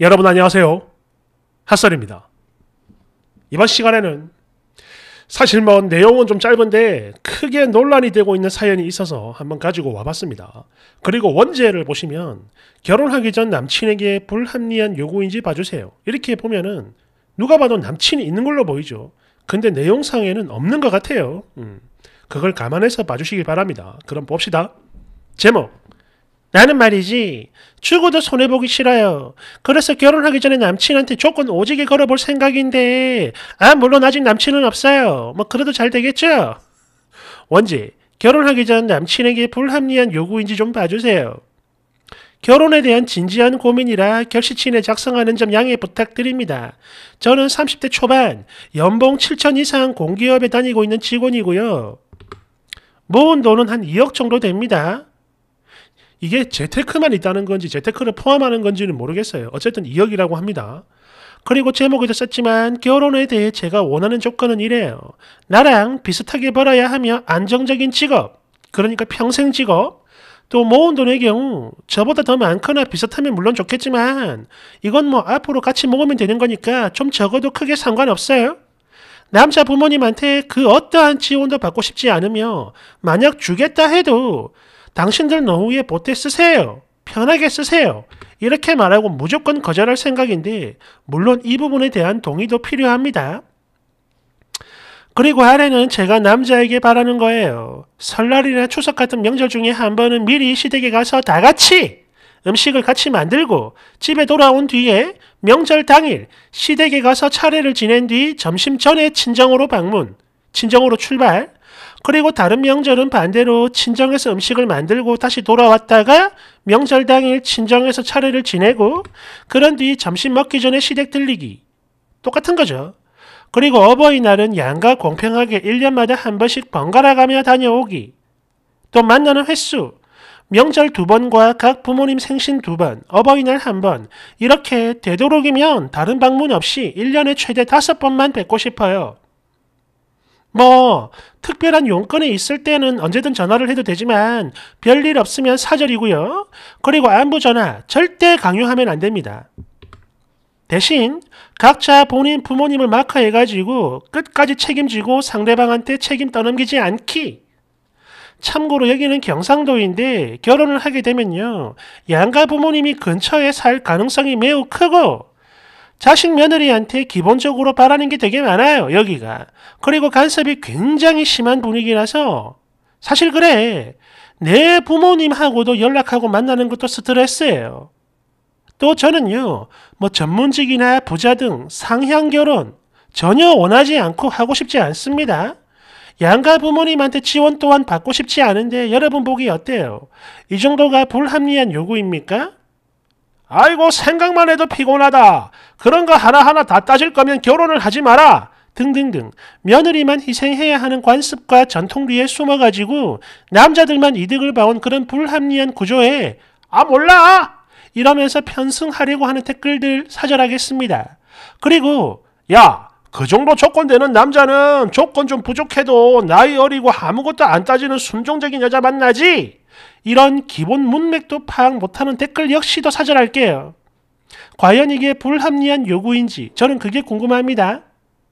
여러분 안녕하세요. 핫설입니다. 이번 시간에는 사실 내용은 좀 짧은데 크게 논란이 되고 있는 사연이 있어서 한번 가지고 와봤습니다. 그리고 원제를 보시면 결혼하기 전 남친에게 불합리한 요구인지 봐주세요. 이렇게 보면은 누가 봐도 남친이 있는 걸로 보이죠. 근데 내용상에는 없는 것 같아요. 그걸 감안해서 봐주시길 바랍니다. 그럼 봅시다. 제목: 나는 말이지 죽어도 손해보기 싫어요. 그래서 결혼하기 전에 남친한테 조건 오지게 걸어볼 생각인데 물론 아직 남친은 없어요. 그래도 잘 되겠죠? 원제: 결혼하기 전 남친에게 불합리한 요구인지 좀 봐주세요. 결혼에 대한 진지한 고민이라 결시친에 작성하는 점 양해 부탁드립니다. 저는 30대 초반 연봉 7천 이상 공기업에 다니고 있는 직원이고요. 모은 돈은 한 2억 정도 됩니다. 이게 재테크만 있다는 건지 재테크를 포함하는 건지는 모르겠어요. 어쨌든 2억이라고 합니다. 그리고 제목에도 썼지만 결혼에 대해 제가 원하는 조건은 이래요. 나랑 비슷하게 벌어야 하며 안정적인 직업, 그러니까 평생 직업, 또 모은 돈의 경우 저보다 더 많거나 비슷하면 물론 좋겠지만 이건 앞으로 같이 모으면 되는 거니까 좀 적어도 크게 상관없어요. 남자 부모님한테 그 어떠한 지원도 받고 싶지 않으며 만약 주겠다 해도 당신들 노후에 보태 쓰세요. 편하게 쓰세요. 이렇게 말하고 무조건 거절할 생각인데 물론 이 부분에 대한 동의도 필요합니다. 그리고 아래는 제가 남자에게 바라는 거예요. 설날이나 추석 같은 명절 중에 한 번은 미리 시댁에 가서 다 같이 음식을 같이 만들고 집에 돌아온 뒤에 명절 당일 시댁에 가서 차례를 지낸 뒤 점심 전에 친정으로 방문, 친정으로 출발, 그리고 다른 명절은 반대로 친정에서 음식을 만들고 다시 돌아왔다가 명절 당일 친정에서 차례를 지내고 그런 뒤 점심 먹기 전에 시댁 들리기. 똑같은 거죠. 그리고 어버이날은 양가 공평하게 1년마다 한 번씩 번갈아 가며 다녀오기. 또 만나는 횟수. 명절 2번과 각 부모님 생신 2번, 어버이날 1번. 이렇게 되도록이면 다른 방문 없이 1년에 최대 5번만 뵙고 싶어요. 특별한 용건이 있을 때는 언제든 전화를 해도 되지만 별일 없으면 사절이고요. 그리고 안부 전화 절대 강요하면 안 됩니다. 대신 각자 본인 부모님을 마크해가지고 끝까지 책임지고 상대방한테 책임 떠넘기지 않기. 참고로 여기는 경상도인데 결혼을 하게 되면요, 양가 부모님이 근처에 살 가능성이 매우 크고 자식 며느리한테 기본적으로 바라는 게 되게 많아요, 여기가. 그리고 간섭이 굉장히 심한 분위기라서 사실 그래, 내 부모님하고도 연락하고 만나는 것도 스트레스예요. 또 저는요, 전문직이나 부자 등 상향 결혼 전혀 원하지 않고 하고 싶지 않습니다. 양가 부모님한테 지원 또한 받고 싶지 않은데 여러분 보기 어때요? 이 정도가 불합리한 요구입니까? 아이고 생각만 해도 피곤하다. 그런 거 하나하나 다 따질 거면 결혼을 하지 마라. 등등등 며느리만 희생해야 하는 관습과 전통 뒤에 숨어가지고 남자들만 이득을 봐온 그런 불합리한 구조에 몰라! 이러면서 편승하려고 하는 댓글들 사절하겠습니다. 그리고 그 정도 조건 되는 남자는 조건 좀 부족해도 나이 어리고 아무것도 안 따지는 순종적인 여자 만나지. 이런 기본 문맥도 파악 못하는 댓글 역시도 사절할게요. 과연 이게 불합리한 요구인지 저는 그게 궁금합니다.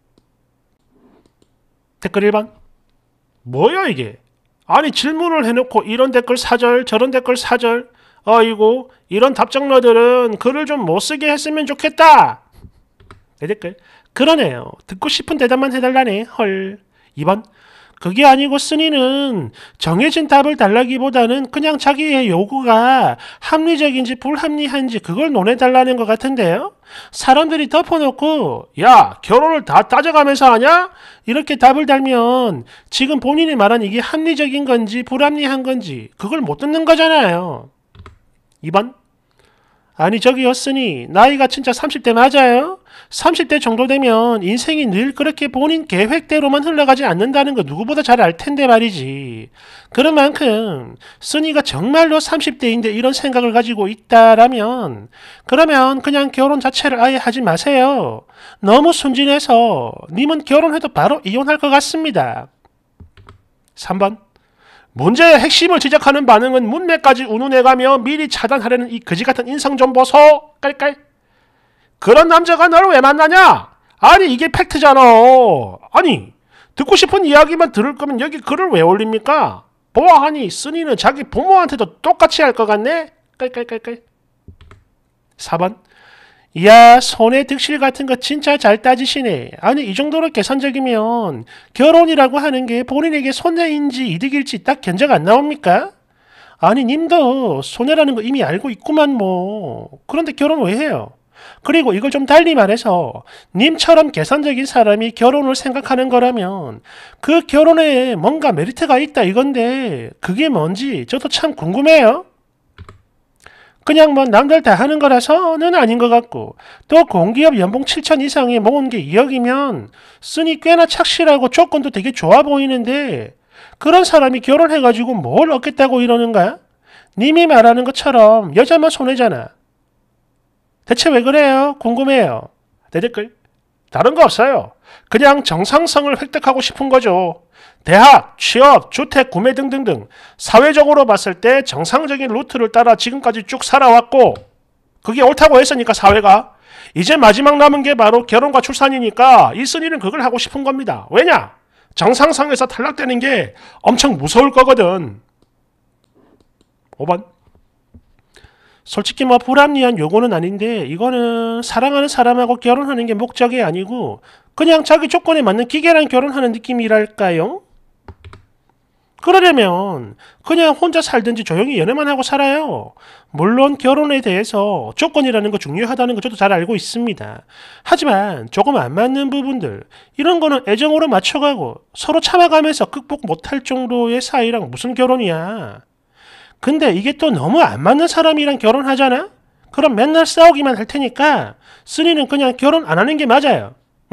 댓글 1번. 뭐야 이게? 아니 질문을 해놓고 이런 댓글 사절 저런 댓글 사절. 어이고 이런 답장러들은 글을 좀 못쓰게 했으면 좋겠다. 내 댓글. 그러네요. 듣고 싶은 대답만 해달라네. 헐. 2번. 그게 아니고 쓴이는 정해진 답을 달라기보다는 그냥 자기의 요구가 합리적인지 불합리한지 그걸 논해달라는 것 같은데요. 사람들이 덮어놓고 결혼을 다 따져가면서 하냐? 이렇게 답을 달면 지금 본인이 말한 이게 합리적인 건지 불합리한 건지 그걸 못 듣는 거잖아요. 2번. 아니 저기요 쓴이 나이가 진짜 30대 맞아요? 30대 정도 되면 인생이 늘 그렇게 본인 계획대로만 흘러가지 않는다는 거 누구보다 잘 알 텐데 말이지. 그런 만큼 쓴이가 정말로 30대인데 이런 생각을 가지고 있다라면 그러면 그냥 결혼 자체를 아예 하지 마세요. 너무 순진해서 님은 결혼해도 바로 이혼할 것 같습니다. 3번. 문제의 핵심을 지적하는 반응은 문맥까지 운운해가며 미리 차단하려는 이 거지같은 인성정보소 깔깔. 그런 남자가 널 왜 만나냐? 아니 이게 팩트잖아. 아니 듣고 싶은 이야기만 들을 거면 여기 글을 왜 올립니까? 보아하니 쓰니는 자기 부모한테도 똑같이 할 것 같네? 깔깔깔깔. 4번. 이야 손에 득실 같은 거 진짜 잘 따지시네. 아니 이 정도로 계산적이면 결혼이라고 하는 게 본인에게 손해인지 이득일지 딱 견적 안 나옵니까? 아니 님도 손해라는 거 이미 알고 있구만 뭐. 그런데 결혼 왜 해요? 그리고 이걸 좀 달리 말해서 님처럼 계산적인 사람이 결혼을 생각하는 거라면 그 결혼에 뭔가 메리트가 있다 이건데 그게 뭔지 저도 참 궁금해요. 그냥 뭐 남들 다 하는 거라서는 아닌 것 같고 또 공기업 연봉 7천 이상에 모은 게 2억이면 쓰니 꽤나 착실하고 조건도 되게 좋아 보이는데 그런 사람이 결혼해가지고 뭘 얻겠다고 이러는가? 님이 말하는 것처럼 여자만 손해잖아. 대체 왜 그래요? 궁금해요. 내 댓글. 다른 거 없어요. 그냥 정상성을 획득하고 싶은 거죠. 대학, 취업, 주택, 구매 등등등 사회적으로 봤을 때 정상적인 루트를 따라 지금까지 쭉 살아왔고 그게 옳다고 했으니까 사회가 이제 마지막 남은 게 바로 결혼과 출산이니까 이순이는 그걸 하고 싶은 겁니다. 왜냐? 정상성에서 탈락되는 게 엄청 무서울 거거든. 5번. 솔직히 뭐 불합리한 요구는 아닌데 이거는 사랑하는 사람하고 결혼하는 게 목적이 아니고 그냥 자기 조건에 맞는 기계랑 결혼하는 느낌이랄까요? 그러려면 그냥 혼자 살든지 조용히 연애만 하고 살아요. 물론 결혼에 대해서 조건이라는 거 중요하다는 거 저도 잘 알고 있습니다. 하지만 조금 안 맞는 부분들 이런 거는 애정으로 맞춰가고 서로 참아가면서 극복 못할 정도의 사이랑 무슨 결혼이야. 근데 이게 또 너무 안 맞는 사람이랑 결혼하잖아? 그럼 맨날 싸우기만 할 테니까 쓰니는 그냥 결혼 안 하는 게 맞아요.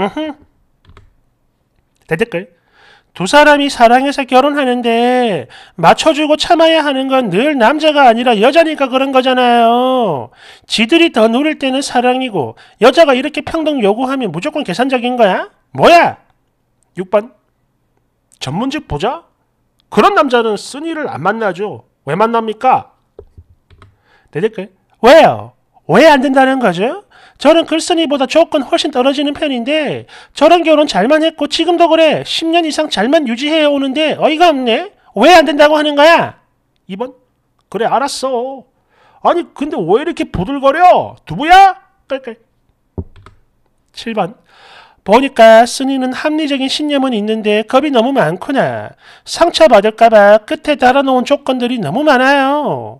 대댓글. 두 사람이 사랑해서 결혼하는데 맞춰주고 참아야 하는 건 늘 남자가 아니라 여자니까 그런 거잖아요. 지들이 더 누릴 때는 사랑이고 여자가 이렇게 평등 요구하면 무조건 계산적인 거야? 뭐야? 6번. 전문직 보자? 그런 남자는 쓰니를 안 만나죠. 왜 만납니까? 내 댓글. 왜요? 왜 안 된다는 거죠? 저는 글쓴이보다 조건 훨씬 떨어지는 편인데 저런 결혼 잘만 했고 지금도 그래. 10년 이상 잘만 유지해 오는데 어이가 없네. 왜 안 된다고 하는 거야? 2번. 그래 알았어. 아니 근데 왜 이렇게 보들거려? 두부야? 깔깔. 7번. 보니까 쓰니는 합리적인 신념은 있는데 겁이 너무 많구나. 상처받을까봐 끝에 달아놓은 조건들이 너무 많아요.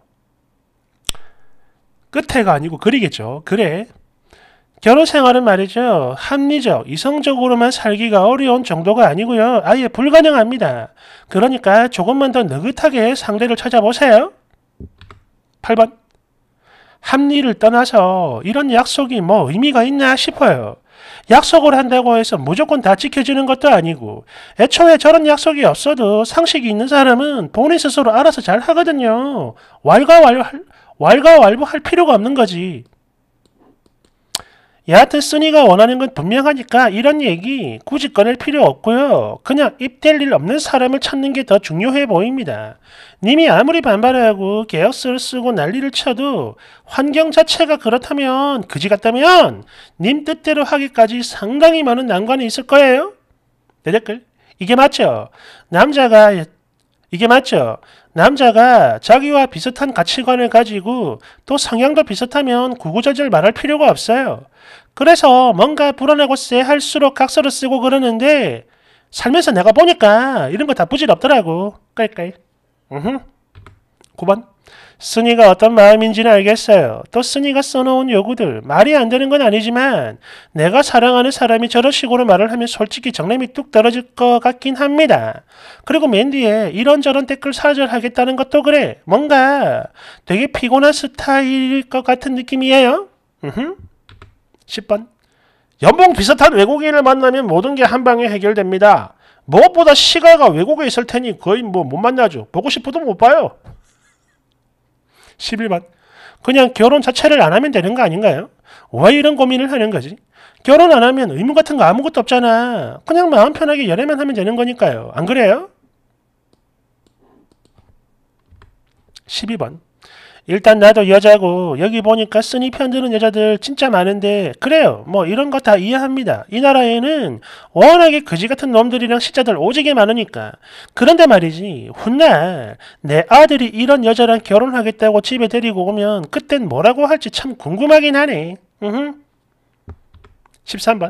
끝에가 아니고 글이겠죠. 그래. 결혼 생활은 말이죠. 합리적, 이성적으로만 살기가 어려운 정도가 아니고요. 아예 불가능합니다. 그러니까 조금만 더 느긋하게 상대를 찾아보세요. 8번. 합리를 떠나서 이런 약속이 뭐 의미가 있나 싶어요. 약속을 한다고 해서 무조건 다 지켜지는 것도 아니고 애초에 저런 약속이 없어도 상식이 있는 사람은 본인 스스로 알아서 잘 하거든요. 왈가왈부할 필요가 없는 거지. 여하튼 쓰니가 원하는 건 분명하니까 이런 얘기 굳이 꺼낼 필요 없고요. 그냥 입댈 일 없는 사람을 찾는 게 더 중요해 보입니다. 님이 아무리 반발하고 계약서를 쓰고 난리를 쳐도 환경 자체가 그렇다면 그지 같다면 님 뜻대로 하기까지 상당히 많은 난관이 있을 거예요. 내 댓글. 이게 맞죠? 남자가 자기와 비슷한 가치관을 가지고 또 성향도 비슷하면 구구절절 말할 필요가 없어요. 그래서 뭔가 불안하고 쎄할수록 각서를 쓰고 그러는데 살면서 내가 보니까 이런 거 다 부질없더라고. 깔깔. 9번. 쓰니가 어떤 마음인지는 알겠어요. 또 쓰니가 써놓은 요구들 말이 안 되는 건 아니지만 내가 사랑하는 사람이 저런 식으로 말을 하면 솔직히 정념이 뚝 떨어질 것 같긴 합니다. 그리고 맨 뒤에 이런저런 댓글 사절하겠다는 것도 그래. 뭔가 되게 피곤한 스타일일 것 같은 느낌이에요. 10번. 연봉 비슷한 외국인을 만나면 모든 게 한 방에 해결됩니다. 무엇보다 시가가 외국에 있을 테니 거의 뭐 못 만나죠. 보고 싶어도 못 봐요. 11번. 그냥 결혼 자체를 안 하면 되는 거 아닌가요? 왜 이런 고민을 하는 거지? 결혼 안 하면 의무 같은 거 아무것도 없잖아. 그냥 마음 편하게 연애만 하면 되는 거니까요. 안 그래요? 12번. 일단 나도 여자고 여기 보니까 쓰니 편드는 여자들 진짜 많은데 그래요. 뭐 이런 거 다 이해합니다. 이 나라에는 워낙에 그지 같은 놈들이랑 시자들 오지게 많으니까. 그런데 말이지 훗날 내 아들이 이런 여자랑 결혼하겠다고 집에 데리고 오면 그땐 뭐라고 할지 참 궁금하긴 하네. 13번.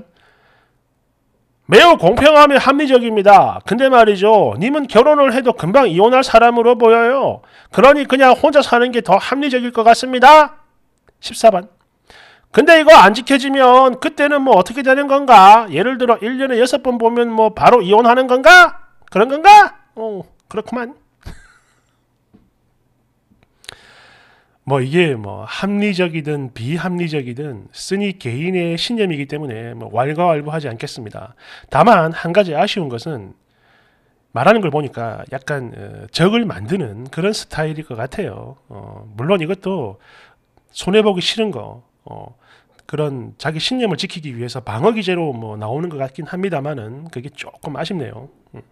매우 공평하며 합리적입니다. 근데 말이죠. 님은 결혼을 해도 금방 이혼할 사람으로 보여요. 그러니 그냥 혼자 사는 게 더 합리적일 것 같습니다. 14번. 근데 이거 안 지켜지면 그때는 뭐 어떻게 되는 건가? 예를 들어 1년에 6번 보면 뭐 바로 이혼하는 건가? 그런 건가? 그렇구만. 뭐 이게 뭐 합리적이든 비합리적이든 쓰니 개인의 신념이기 때문에 뭐 왈가왈부하지 않겠습니다. 다만 한 가지 아쉬운 것은 말하는 걸 보니까 약간 적을 만드는 그런 스타일일 것 같아요. 물론 이것도 손해보기 싫은 거 그런 자기 신념을 지키기 위해서 방어 기제로 뭐 나오는 것 같긴 합니다만은 그게 조금 아쉽네요.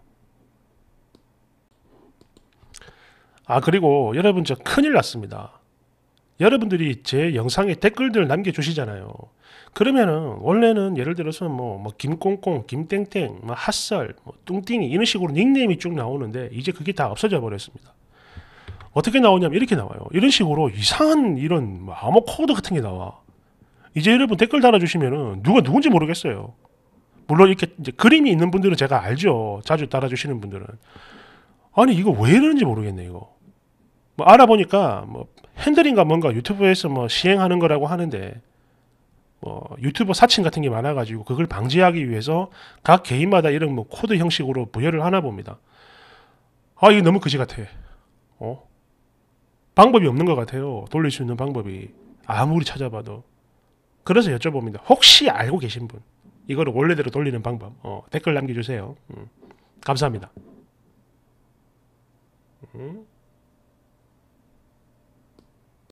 아 그리고 여러분 저 큰일 났습니다. 여러분들이 제 영상에 댓글들 남겨주시잖아요. 그러면은 원래는 예를 들어서 뭐 김꽁꽁, 김땡땡, 뭐 핫설, 뭐 뚱띵이 이런 식으로 닉네임이 쭉 나오는데 이제 그게 다 없어져 버렸습니다. 어떻게 나오냐면 이렇게 나와요. 이런 식으로 이상한 이런 뭐 암호 코드 같은 게 나와. 이제 여러분 댓글 달아주시면은 누가 누군지 모르겠어요. 물론 이렇게 이제 그림이 있는 분들은 제가 알죠. 자주 달아주시는 분들은. 아니 이거 왜 이러는지 모르겠네 이거. 뭐 알아보니까 뭐 핸들인가 뭔가 유튜브에서 뭐 시행하는 거라고 하는데 뭐 유튜버 사칭 같은 게 많아가지고 그걸 방지하기 위해서 각 개인마다 이런 뭐 코드 형식으로 부여를 하나 봅니다. 아 이거 너무 그지 같아. 방법이 없는 것 같아요. 돌릴 수 있는 방법이 아무리 찾아봐도. 그래서 여쭤봅니다. 혹시 알고 계신 분 이거를 원래대로 돌리는 방법 댓글 남겨주세요. 감사합니다.